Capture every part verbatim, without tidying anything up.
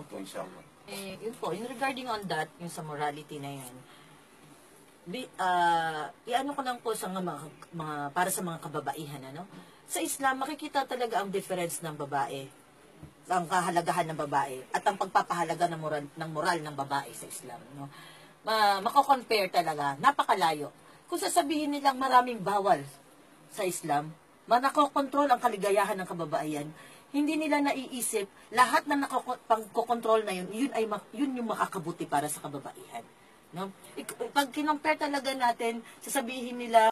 po, inshallah. Eh, yun po, in regarding on that, yung sa morality na yun, Di, uh, iano ko lang po sa mga, mga para sa mga kababaihan, ano? Sa Islam, makikita talaga ang difference ng babae, ang kahalagahan ng babae, at ang pagpapahalaga ng moral ng moral ng babae sa Islam, no? Ma mako-compare talaga, napakalayo. Kung sasabihin nilang maraming bawal sa Islam, manakokontrol ang kaligayahan ng kababaihan, hindi nila naiisip lahat na nakokontrol na yun, yun ay yun yung makakabuti para sa kababaihan. No? Pag kinompare talaga natin, sasabihin nila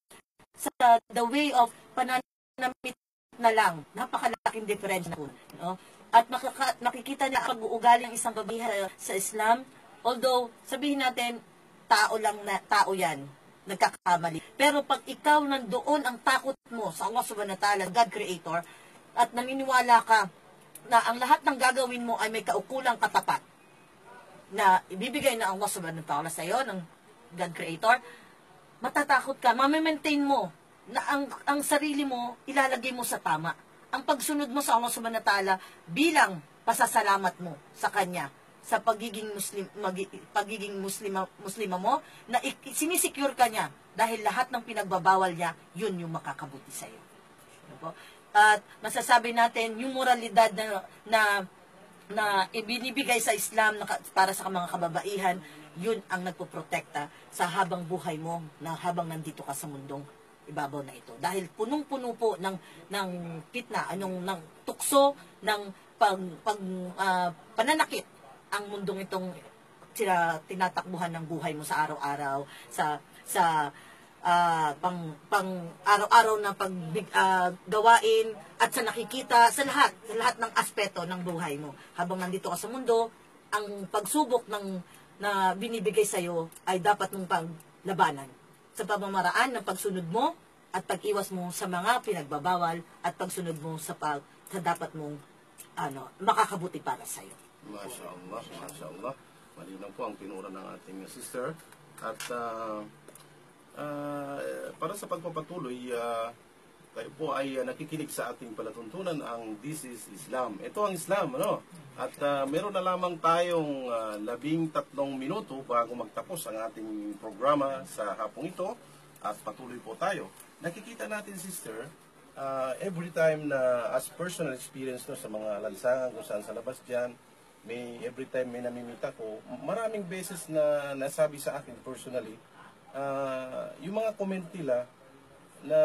sa the way of pananamit na lang, napakalaking difference na po. No? At makaka, makikita niya ang pag-uugali ng isang babae sa Islam, although sabihin natin, tao lang na, tao yan, nagkakamali. Pero pag ikaw nandoon ang takot mo sa Allah Subhanahu wa Ta'ala, God Creator, at naniniwala ka na ang lahat ng gagawin mo ay may kaukulang katapat, na ibibigay na Allah Subhanahu wa Ta'ala sa iyo ng God Creator, matatakot ka, mamimaintain mo na ang, ang sarili mo ilalagay mo sa tama. Ang pagsunod mo sa Allah Subhanahu wa Ta'ala bilang pasasalamat mo sa Kanya sa pagiging Muslim, magi, pagiging Muslima, Muslima mo, na sinisecure ka niya dahil lahat ng pinagbabawal niya, yun yung makakabuti sa iyo. Ano po? At masasabi natin, yung moralidad na, na na ibinibigay sa Islam na, para sa mga kababaihan, yun ang nagpoprotekta sa habang buhay mo, na habang nandito ka sa mundong ibabaw na ito. Dahil punong-puno po ng, ng fitna, anong, ng tukso, ng pag, pag, uh, pananakit ang mundong itong sila tinatakbuhan ng buhay mo sa araw-araw, sa, sa Uh, pang, pang araw-araw na paggawain uh, at sa nakikita, sa lahat, sa lahat ng aspeto ng buhay mo. Habang nandito ka sa mundo, ang pagsubok ng, na binibigay sa'yo ay dapat mong paglabanan sa pamamaraan ng pagsunod mo at pag-iwas mo sa mga pinagbabawal at pagsunod mo sa, pag, sa dapat mong ano, makakabuti para sa'yo. Masya Allah, Masya Allah. Malinaw po ang tinura ng ating sister. At uh, Uh, para sa pagpapatuloy, uh, tayo po ay uh, nakikinig sa ating palatuntunan ang This is Islam. Ito ang Islam, ano? At uh, meron na lamang tayong uh, labing tatlong minuto bago magtapos ang ating programa sa hapong ito. At patuloy po tayo. Nakikita natin, sister, uh, every time na as personal experience no, sa mga lansangan kung saan sa labas dyan, may, every time may namimita ko, maraming beses na nasabi sa akin personally, Uh, yung mga comment nila na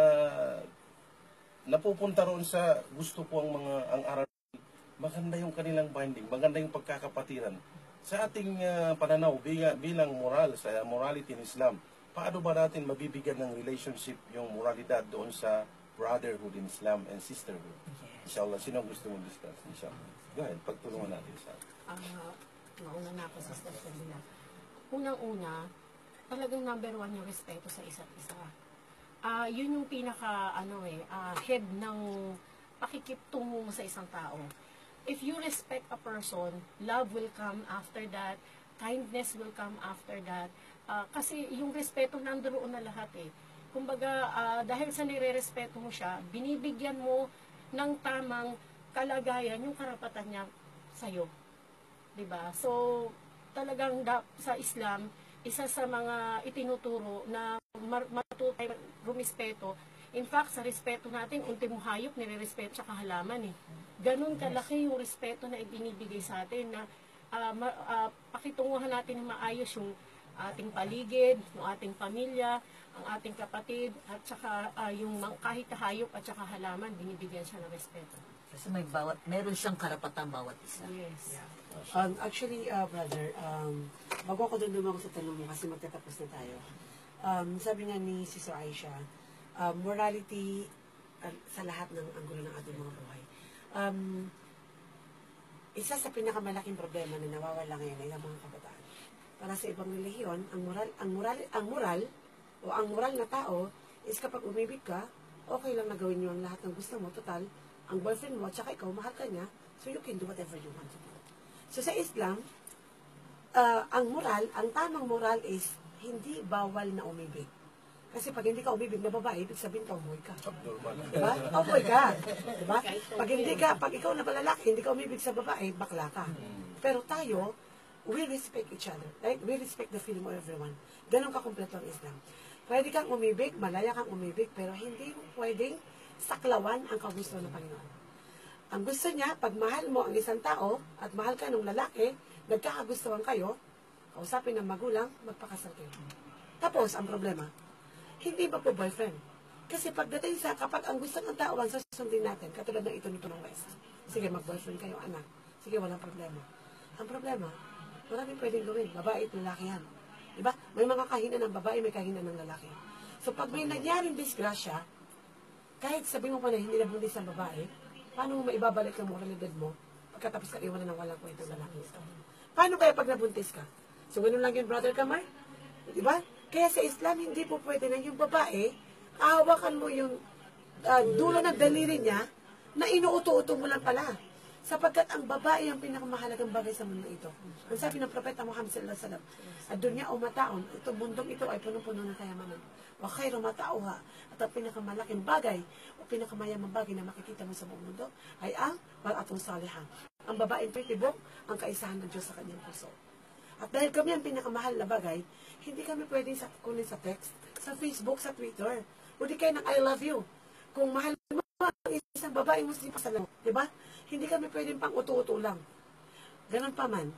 napupunta roon sa gusto ko ang mga ang Arabic, maganda yung kanilang binding, maganda yung pagkakapatiran. Sa ating uh, pananaw bilang, bilang moral, sa morality in Islam, paano ba natin mabibigyan ng relationship yung moralidad doon sa brotherhood in Islam and sisterhood? Inshallah, sino gusto mong discuss? Inshallah. Go ahead, pagtulungan natin sa uh, nauna na ako sa station nila. Unang-una, talagang number one yung respeto sa isa't isa. Uh, yun yung pinaka, ano eh, uh, head ng pakikitungo sa isang tao. If you respect a person, love will come after that, kindness will come after that. Uh, kasi yung respeto nandoon na lahat eh. Kumbaga, uh, dahil sa nire-respeto mo siya, binibigyan mo ng tamang kalagayan yung karapatan niya sa'yo. Diba? So, talagang da, sa Islam, isa sa mga itinuturo na matutay rumispeto. In fact, sa respeto natin, ultimo hayop, nire-respeto sa kahalaman eh. Ganun kalaki yung respeto na ibinibigay sa atin na uh, ma, uh, pakitunguhan natin na maayos yung ating paligid, yung ating pamilya, ang ating kapatid, at saka uh, yung kahit hayop at saka halaman, binibigyan siya ng respeto. Kasi may bawat, meron siyang karapatan bawat isa. Yes. Yeah. Um, actually, uh, brother, um, bago ako doon lumang sa tanong mo kasi magtatapos na tayo. Um, sabi nga ni Sister Aisha, um, morality uh, sa lahat ng anggulo ng ating mga buhay. Um, isa sa pinakamalaking problema na nawawala ngayon ay ang mga kabataan. Para sa ibang relihiyon, ang moral, ang moral, ang moral o ang moral na tao is kapag umibig ka, okay lang na gawin niyo ang lahat ng gusto mo. Total, ang boyfriend mo at saka ikaw, mahal ka niya, so you can do whatever you want to do. So sa Islam, uh, ang moral, ang tamang moral is hindi bawal na umibig. Kasi pag hindi ka umibig na babae, ibig sabihin tomboy ka. Normal. Diba? Tomboy ka. Diba? Pag hindi ka, pag ikaw na balalaki, hindi ka umibig sa babae, bakla ka. Pero tayo, we respect each other. Right? We respect the feeling of everyone. Ganon ka kumpleto ang Islam. Pwede kang umibig, malaya kang umibig, pero hindi mo pwedeng saklawan ang kagusto ng Panginoon. Ang gusto niya, pag mahal mo ang isang tao, at mahal ka ng lalaki, nagkakagustuhan kayo, kausapin ng magulang, magpakasal kayo. Tapos, ang problema, hindi ba po boyfriend? Kasi pagdating sa, kapag ang gusto ng tao, ang susundin natin, katulad ng ito nito ng West, sige, mag-boyfriend kayo, anak. Sige, walang problema. Ang problema, maraming pwedeng gawin, babae at lalaki yan. Diba? May mga kahinan ng babae, may kahinan ng lalaki. So, pag may nangyaring disgrasya, kahit sabi mo pa na hindi nabuntis ang babae, paano mo maibabalik ang moralidad mo pagkatapos ka iwanan ng walang kwentang lalaki? Paano kaya pag nabuntis ka? So, ganun lang yun, Brother Kamar? Diba? Kaya sa Islam, hindi po pwede na yung babae, ahawakan mo yung uh, dulo ng daliri niya na inuuto-uto mo lang pala. Sapagkat ang babae ang pinakamahalagang bagay sa mundo ito. Ang sabi ng Propeta Muhammad sallallahu alaihi wasallam, at dunya o mataon, ito mundong ito ay punong-puno ng kayamanan. Wa khairu matauha, at ang pinakamalaking bagay o pinakamayamang bagay na makikita mo sa buong mundo ay ang mar'atun salihah. Ang babaeng titibok ang kaisahan ng Diyos sa kanyang puso. At dahil kami ang pinakamahal na bagay, hindi kami pwedeng sa, kunin sa text, sa Facebook, sa Twitter. O di kayo ng I love you. Kung mahal mo ang isang babae Muslim pa sa lang, di ba? Hindi kami pwedeng pang uto-uto lang. Ganon pa man,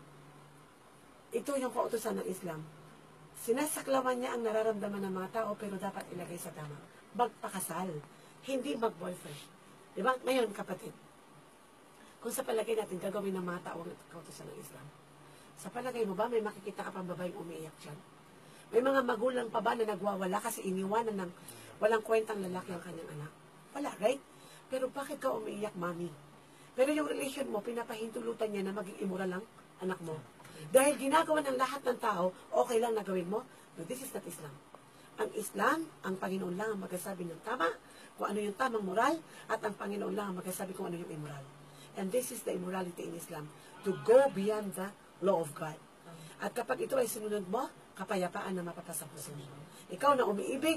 ito yung kautusan ng Islam. Sinasaklawan niya ang nararamdaman ng mga tao pero dapat ilagay sa tama. Magpakasal, hindi mag-boyfriend. Di ba? Ngayon, kapatid, kung sa palagay natin gagawin ng mga tao ang kautusan ng Islam, sa palagay mo ba may makikita ka pang babaeng umiiyak dyan? May mga magulang pa ba na nagwawala kasi iniwanan ng walang kwentang lalaki ang kanyang anak? Wala, right? Pero bakit ka umiiyak, mami? Pero yung relation mo, pinapahintulutan niya na maging immoral lang anak mo. Dahil ginagawa ng lahat ng tao, okay lang na gawin mo. No, this is not Islam. Ang Islam, ang Panginoon lang ang magsasabi ng tama, kung ano yung tamang moral, at ang Panginoon lang ang magsasabi kung ano yung immoral. And this is the immorality in Islam, to go beyond the law of God. At kapag ito ay sinunod mo, kapayapaan na mapapasa puso mo. Ikaw na umiibig,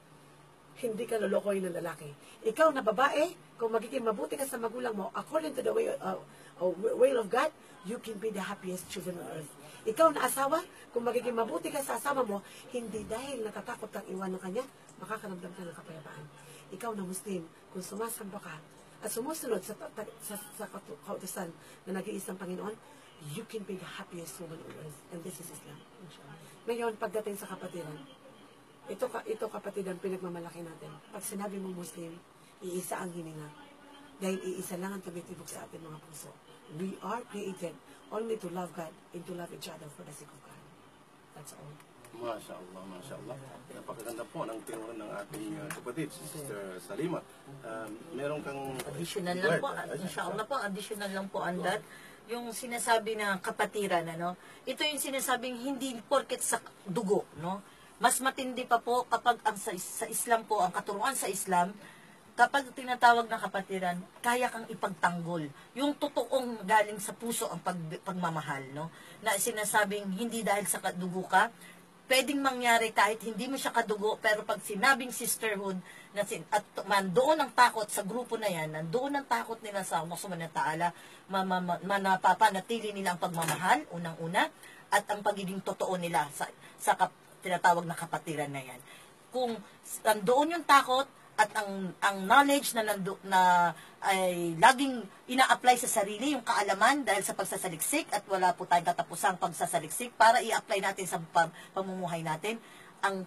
hindi ka lolokoy ng lalaki. Ikaw na babae, kung magiging mabuti ka sa magulang mo, according to the way, uh, uh, will of God, you can be the happiest children on earth. Ikaw na asawa, kung magiging mabuti ka sa asawa mo, hindi dahil natatakot kang iwan ng kanya, makakaramdam ka ng kapayapaan. Ikaw na Muslim, kung sumasamba ka, at sumusunod sa, sa, sa, sa kautusan na nag-iisang Panginoon, you can be the happiest woman on earth. And this is Islam. Ngayon, pagdating sa kapatiran, ito, ito kapatid ang pinagmamalaki natin. Pag sinabi mong Muslim, iisa ang hininga. Dahil iisa lang ang tumitibok sa ating mga puso. We are created only to love God and to love each other for the sake of God. That's all. Masya Allah, Masya Allah. Napakaganda po ng tinuran ng ating uh, kapatid, si Sister Salima. Um, meron kang additional lang po, inshallah po, additional lang po on that. Yung sinasabi na kapatiran, ano, ito yung sinasabing hindi porket sa dugo, no? Mas matindi pa po kapag ang sa, sa Islam po, ang katuruan sa Islam, kapag tinatawag na kapatiran, kaya kang ipagtanggol. Yung totoong galing sa puso ang pag, pagmamahal, no? Na sinasabing hindi dahil sa dugo ka, pwedeng mangyari kahit hindi mo siya kadugo, pero pag sinabing sisterhood, na sin, at mandoon ang takot sa grupo na yan, nandoon ang takot nila sa Allah subhanahu wa ta'ala, manapapanatili nila ang pagmamahal, unang-una, at ang pagiging totoo nila sa, sa kap, tinatawag na kapatiran na yan. Kung nandoon yung takot, at ang ang knowledge na nando, na ay laging ina-apply sa sarili, yung kaalaman dahil sa pagsasaliksik at wala po tayong katapusang pagsasaliksik para i-apply natin sa pam, pamumuhay natin, ang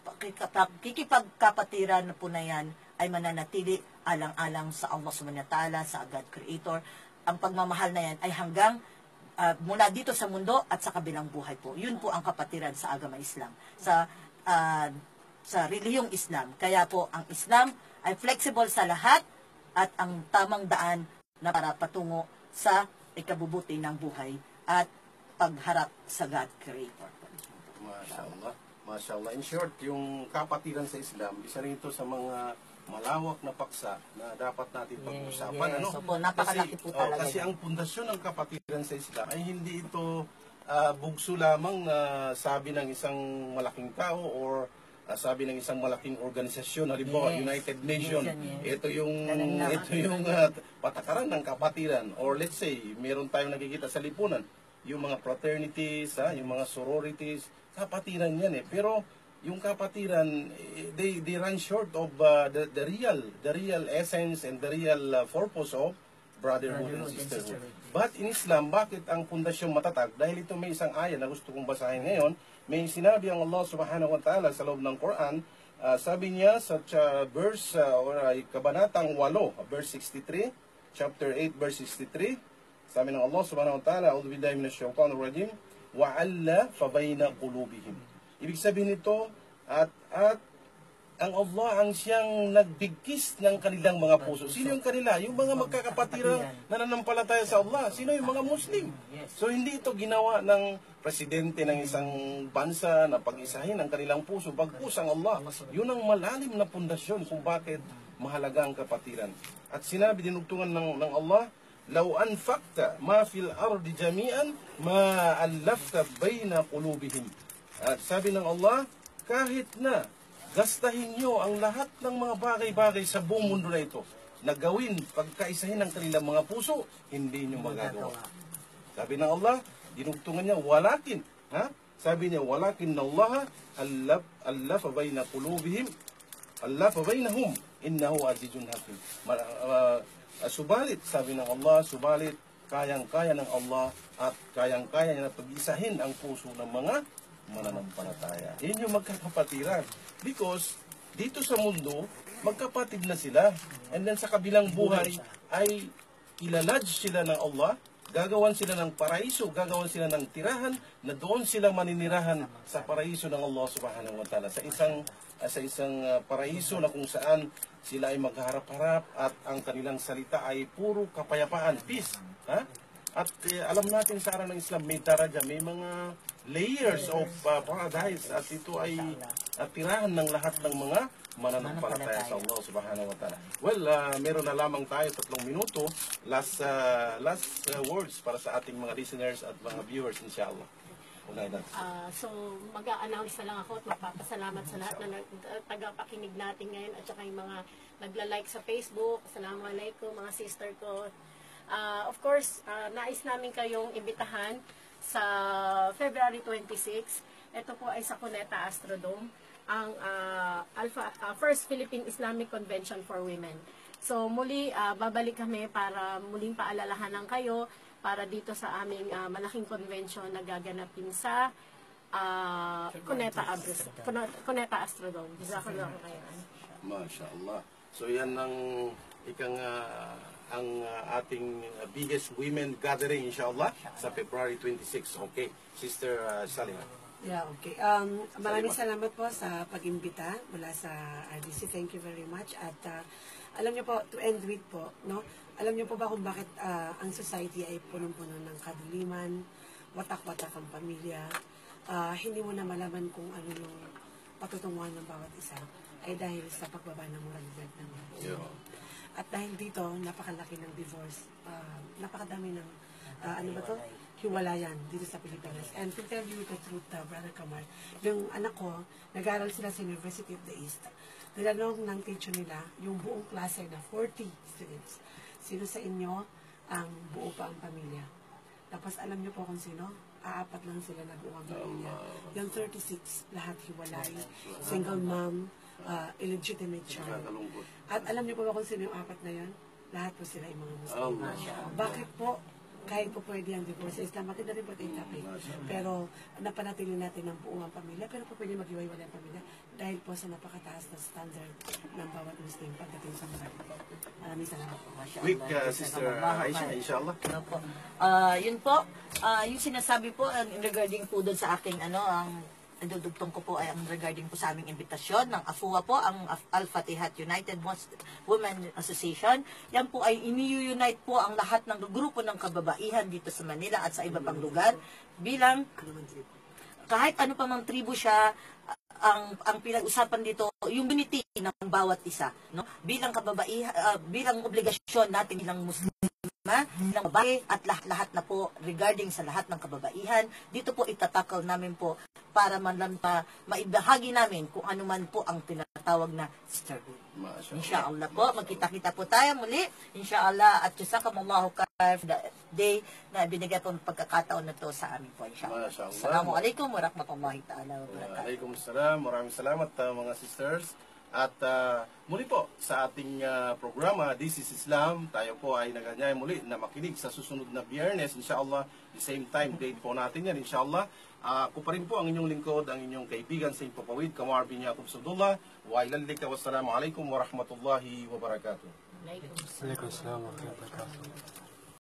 kikipagkapatiran po na yan ay mananatili alang-alang sa Allah subhanahu wa ta'ala, sa God Creator. Ang pagmamahal na yan ay hanggang uh, mula dito sa mundo at sa kabilang buhay po. Yun po ang kapatiran sa agama Islam, sa uh, sa relihiyong Islam. Kaya po ang Islam ay flexible sa lahat at ang tamang daan na para patungo sa ikabubuti ng buhay at pagharap sa God Creator. Mashallah. Mashallah. In short, yung kapatiran sa Islam, isa rin ito sa mga malawak na paksa na dapat natin pag-usapan. Yes, ano? so po, napakalaki kasi, po talaga. Oh, kasi ang pundasyon ng kapatiran sa Islam ay hindi ito uh, bugso lamang na sabi ng isang malaking tao or ah, sabi ng isang malaking organisasyon, halimbawa Yes. United Nations, Nation, yes. ito yung Ganun na. ito yung ah, patakaran ng kapatiran, or let's say meron tayong nakikita sa lipunan, yung mga fraternities, ah, yung mga sororities, kapatiran yan eh. Pero yung kapatiran, eh, they they run short of uh, the the real the real essence and the real uh, purpose of brotherhood, Brotherhood and and sisterhood. sisterhood. But in Islam, bakit ang pundasyon matatag? Dahil ito may isang aya na gusto kong basahin ngayon. May sinabi ang Allah subhanahu wa ta'ala sa loob ng Quran. Uh, sabi niya sa uh, verse, uh, or uh, kabanatang walo, verse sixty-three, chapter eight, verse sixty-three. Sabi ng Allah subhanahu wa ta'ala, A'udhu billahi minash shaitanir rajim, wa'alla fa bayna qulubihim. Ibig sabihin nito, at at ang Allah ang siyang nagbigkis ng kanilang mga puso. Sino yung kanila? Yung mga magkakapatiran na nananampalataya sa Allah. Sino yung mga Muslim? So hindi ito ginawa ng presidente ng isang bansa na pag-isahin ang kanilang puso. Bagkus ang Allah. Yun ang malalim na pundasyon kung bakit mahalaga ang kapatiran. At sinabi dinugtungan ng, ng Allah, Law anfaqta ma fil ardi jami'an ma allafta bayna qulubihim. At sabi ng Allah, kahit na gastahin nyo ang lahat ng mga bagay-bagay sa buong mundo na ito na gawin pagkaisahin ng kanilang mga puso, hindi nyo magagawa. Sabi ng Allah, dinugtungan niya, walakin, ha? Sabi niya, walakin na Allah, allaf, allaf bayna qulubihim, allaf baynahum, innahu azizun hakim. Uh, uh, subalit, sabi ng Allah, subalit, kayang-kaya ng Allah at kayang-kaya niya na pag-isahin ang puso ng mga mananampalataya. Yun yung magkakapatiran. Because dito sa mundo, magkapatid na sila. And then sa kabilang buhay ay ilalodge sila ng Allah, gagawan sila ng paraiso, gagawan sila ng tirahan na doon sila maninirahan sa paraiso ng Allah subhanahu wa ta'ala. Sa isang uh, sa isang uh, paraiso na kung saan sila ay magharap-harap at ang kanilang salita ay puro kapayapaan, peace. Ha? At eh, alam natin sa araw ng Islam, may daraja, may mga layers of uh, paradise at ito ay uh, tirahan ng lahat ng mga mananampalataya sa Allah subhanahu wa ta'ala. Well, uh, meron na lamang tayo tatlong minuto. Last uh, last uh, words para sa ating mga listeners at mga viewers, inshallah. Okay, that's Ah, so, mag-a-announce na lang ako at magpapasalamat sa lahat na nag- tagapakinig natin ngayon at saka yung mga nagla-like sa Facebook. Assalamualaikum, mga sister ko. Ah, of course, ah, nais namin kayong imbitahan sa February twenty-six. Ito po ay sa Cuneta Astrodome, ang ah, Alpha, ah, First Philippine Islamic Convention for Women. So muli, ah, babalik kami para muling paalalahanan kayo para dito sa aming ah, malaking convention na gaganapin sa ah, Cuneta, Abres, Cuneta Astrodome. Jazakallahu khairan. MashaAllah. So yan ang ikang uh, ang uh, ating uh, biggest women gathering, inshallah, sa February twenty-six. Okay, Sister uh, Salima. Yeah, okay. Um, maraming salamat po sa pag-imbita mula sa R D C. Thank you very much. At uh, alam niyo po, to end with po, no? Alam niyo po ba kung bakit uh, ang society ay punong-puno ng kadiliman, watak-watak ang pamilya, uh, hindi mo na malaman kung ano yung patutunguhan ng bawat isa, ay dahil sa pagbaba ng moralidad ng mga Yeah. At dahil dito, napakalaki ng divorce, uh, napakadami ng, uh, ano ba to? Hiwalayan dito sa Pilipinas. And to tell you the truth, uh, Brother Kamal, yung anak ko, nag-aaral sila sa University of the East. Nilanong ng teacher nila, yung buong klase na forty students. Sino sa inyo ang buo pa ang pamilya? Tapos alam niyo po kung sino? Aapat lang sila na buo ang pamilya. Yung thirty-six, lahat hiwalay. Single mom, uh, illegitimate child. At alam niyo po ba kung sino yung apat na yun? Lahat po sila yung mga Muslim. Bakit po? Kahit po pwede ang divorce sa Islam, maganda rin po ito yung topic. Pero napanatili natin ang buong pamilya, pero po pwede mag-iwaiwalay ang pamilya dahil po sa napakataas na standard ng bawat Muslim pagdating sa morality. Maraming salamat po. Quick, uh, Sister Aisha, inshallah. Ano po? Ah, yun po, ah, yung sinasabi po ang regarding po doon sa aking ano, ang idudugtong ko po ay ang regarding po sa aming imbitasyon ng A F U A po, ang Al-Fatihat United Women Association. Yan po ay ini-unite po ang lahat ng grupo ng kababaihan dito sa Manila at sa iba pang lugar bilang kahit ano pa mang tribo siya, ang ang pinag-usapan dito yung unity ng bawat isa, no? Bilang kababaihan, uh, bilang obligasyon natin bilang Muslim ha, ng babae at lahat-lahat na po regarding sa lahat ng kababaihan. Dito po itatakal namin po para man lang pa maibahagi namin kung ano man po ang tinatawag na sisterhood. Masya Insyaallah po, magkita-kita po tayo muli. Insyaallah, at jazakumullahu khair for the day na binigay po ng pagkakataon na to sa amin po. Insyaallah. Masya Allah. Assalamualaikum warahmatullahi ta'ala wabarakatuh. Waalaikumsalam. Maraming salamat uh, mga sisters. At uh, muli po sa ating uh, programa, This is Islam, tayo po ay naganyay muli na makinig sa susunod na Biyernes, inshallah, the same time, date po natin yan, inshallah. Uh, ako pa rin po ang inyong lingkod, ang inyong kaibigan sa Impapawid, Kamar bin Yaqub Sudullah, wa ilalika wassalamu alaikum warahmatullahi wabarakatuh. Like, Waalaikumsalam warahmatullahi wabarakatuh.